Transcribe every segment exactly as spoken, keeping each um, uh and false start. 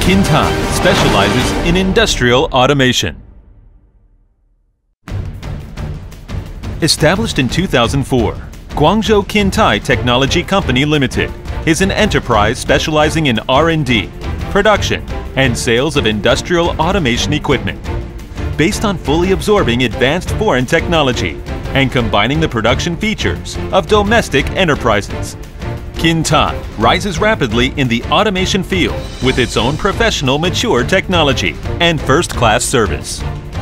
Kin Tai specializes in industrial automation. Established in two thousand four, Guangzhou Kin Tai Technology Company Limited is an enterprise specializing in R and D, production, and sales of industrial automation equipment. Based on fully absorbing advanced foreign technology and combining the production features of domestic enterprises, Kin Tai rises rapidly in the automation field with its own professional mature technology and first-class service.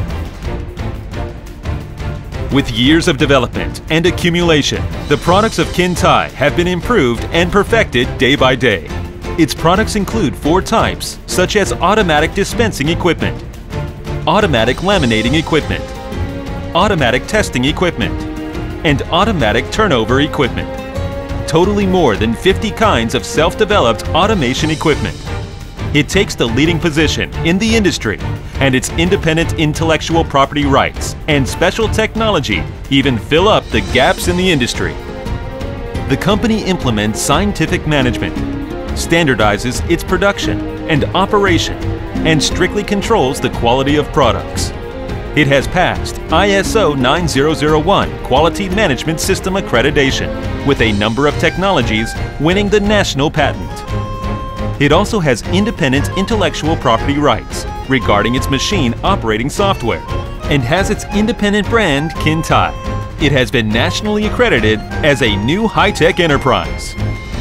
With years of development and accumulation, the products of Kin Tai have been improved and perfected day by day. Its products include four types, such as automatic dispensing equipment, automatic laminating equipment, automatic testing equipment, and automatic turnover equipment. Totally more than fifty kinds of self-developed automation equipment. It takes the leading position in the industry, and its independent intellectual property rights and special technology even fill up the gaps in the industry. The company implements scientific management, standardizes its production and operation, and strictly controls the quality of products. It has passed I S O nine thousand one Quality Management System accreditation, with a number of technologies winning the national patent. It also has independent intellectual property rights regarding its machine operating software and has its independent brand Kin Tai. It has been nationally accredited as a new high-tech enterprise.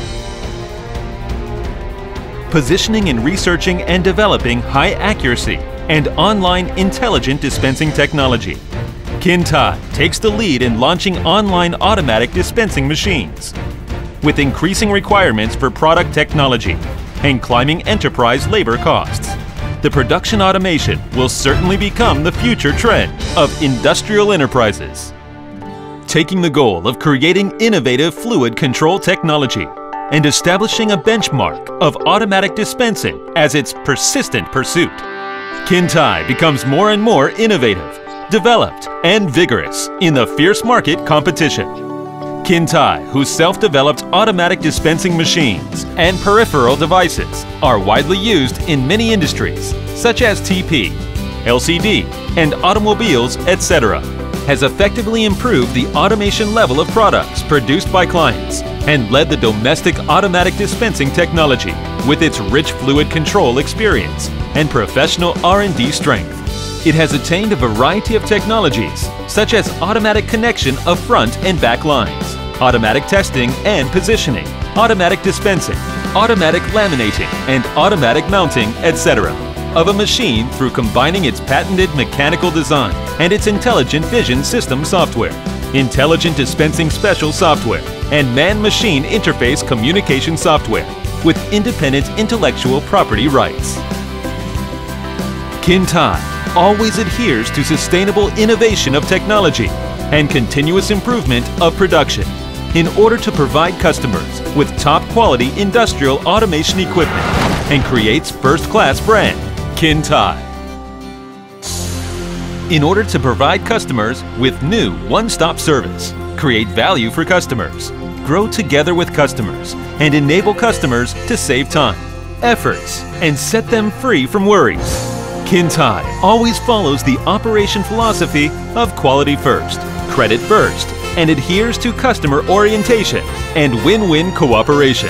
Positioning and researching and developing high accuracy and online intelligent dispensing technology, Kin Tai takes the lead in launching online automatic dispensing machines. With increasing requirements for product technology and climbing enterprise labor costs, the production automation will certainly become the future trend of industrial enterprises. Taking the goal of creating innovative fluid control technology and establishing a benchmark of automatic dispensing as its persistent pursuit, Kin Tai becomes more and more innovative, developed, and vigorous in the fierce market competition. Kin Tai, whose self-developed automatic dispensing machines and peripheral devices are widely used in many industries, such as T P, L C D, and automobiles, et cetera, has effectively improved the automation level of products produced by clients and led the domestic automatic dispensing technology with its rich fluid control experience and professional R and D strength. It has attained a variety of technologies, such as automatic connection of front and back lines, automatic testing and positioning, automatic dispensing, automatic laminating, and automatic mounting, et cetera, of a machine through combining its patented mechanical design and its intelligent vision system software, intelligent dispensing special software, and man-machine interface communication software with independent intellectual property rights. Kin Tai always adheres to sustainable innovation of technology and continuous improvement of production in order to provide customers with top-quality industrial automation equipment and creates first-class brand Kin Tai. In order to provide customers with new one-stop service, create value for customers, grow together with customers, and enable customers to save time, efforts, and set them free from worries, Kin Tai always follows the operation philosophy of quality first, credit first, and adheres to customer orientation and win-win cooperation.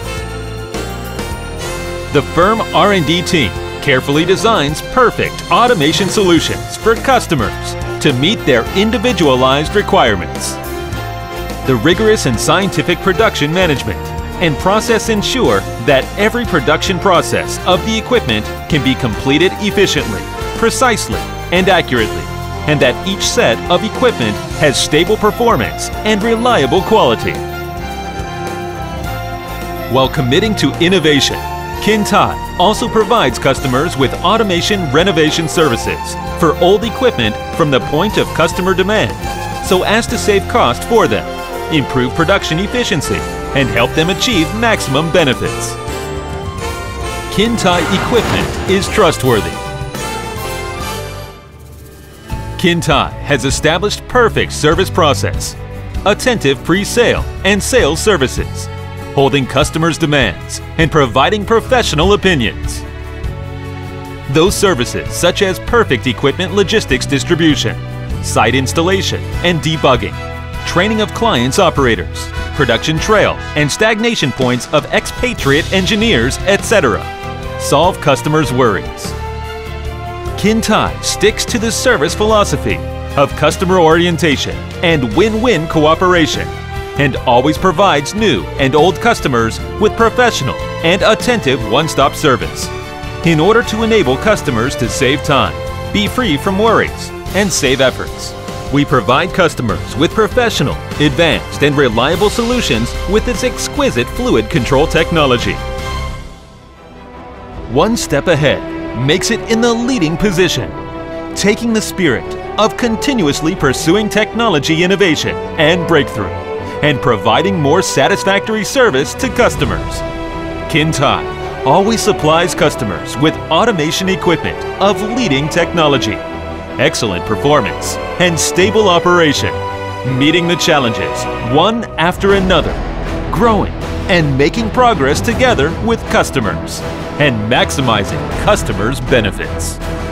The firm R and D team carefully designs perfect automation solutions for customers to meet their individualized requirements. The rigorous and scientific production management and process ensure that every production process of the equipment can be completed efficiently, precisely, and accurately, and that each set of equipment has stable performance and reliable quality. While committing to innovation, Kin Tai also provides customers with automation renovation services for old equipment from the point of customer demand, so as to save cost for them, improve production efficiency, and help them achieve maximum benefits. Kin Tai equipment is trustworthy. Kin Tai has established perfect service process, attentive pre-sale and sales services, holding customers' demands and providing professional opinions. those services such as perfect equipment logistics distribution, site installation and debugging, training of clients' operators, production trail and stagnation points of expatriate engineers, et cetera. Solve customers' worries. Kin Tai sticks to the service philosophy of customer orientation and win-win cooperation, and always provides new and old customers with professional and attentive one-stop service in order to enable customers to save time, be free from worries, and save efforts. We provide customers with professional, advanced, and reliable solutions with its exquisite fluid control technology. One step ahead makes it in the leading position, taking the spirit of continuously pursuing technology innovation and breakthrough, and providing more satisfactory service to customers. Kin Tai always supplies customers with automation equipment of leading technology, excellent performance, and stable operation, meeting the challenges one after another, growing and making progress together with customers, and maximizing customers' benefits.